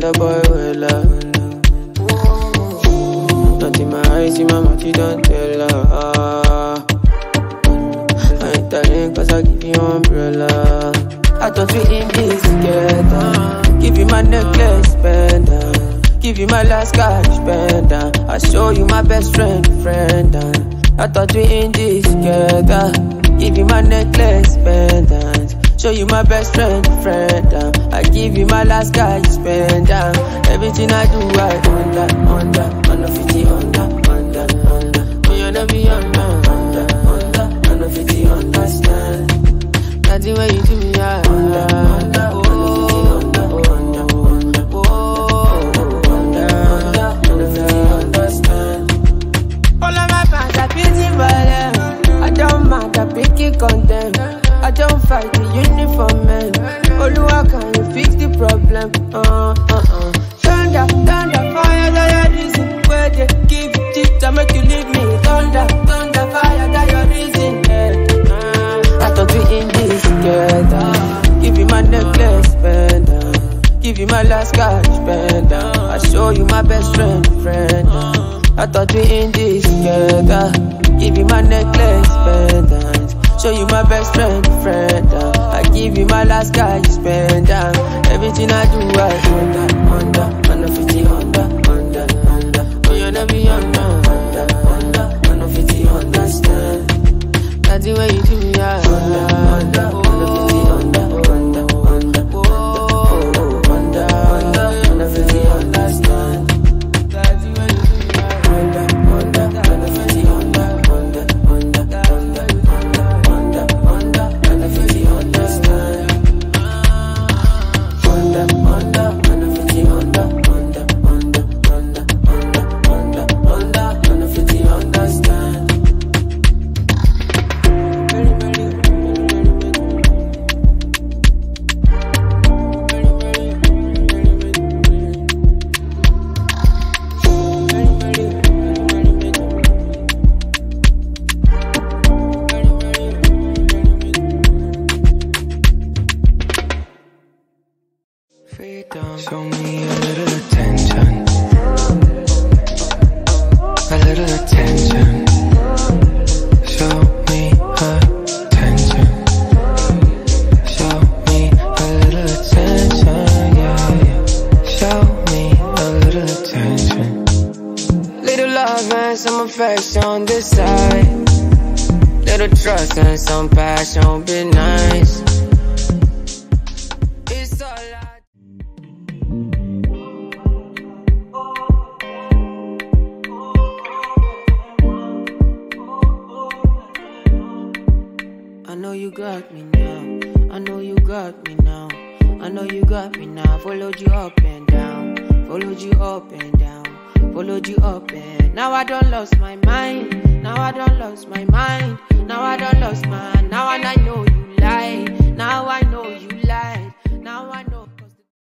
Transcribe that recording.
a boy well not in my eyes, in my mouth, you don't tell her. I ain't telling cause I give you umbrella. I thought we in this together. Give you my necklace, pendant. Give you my last cash, pendant. I show you my best friend. I thought we in this together. Give you my necklace, pendant. Show you my best friend. I give you my last cash, pendant. Everything I do, I under 50, under. Me under be under. Under 50, understand. Nothing when you do me, condemn. I don't fight the uniform man. Oluwa, can you fix the problem? Thunder, fire, that your reason. Where they give it to make you leave me. Thunder, fire, that your reason. I thought we in this together. Give you my necklace, pendant. Give you my last cash, pendant. I show you my best friend. I thought we in this together. Give you my necklace, pendant. Show you my best friend. I give you my last guy, you spend down. Everything I do, I under 50, under. Oh, you never be under 50, understand. Nothing when you do me, I under 50, under 50, understand. Nothing when you do me, I under 50, under. Show me a little attention. A little attention. Show me attention. Show me a little attention. Yeah. Show me a little attention. Little love and some affection on this side. Little trust and some passion, be nice. I know you got me now. I know you got me now. I know you got me now. Followed you up and down. Followed you up and down. Followed you up and now I don't lost my mind. Now I don't lost my mind. Now I don't lost my. Now I know you lie. Now I know you lie.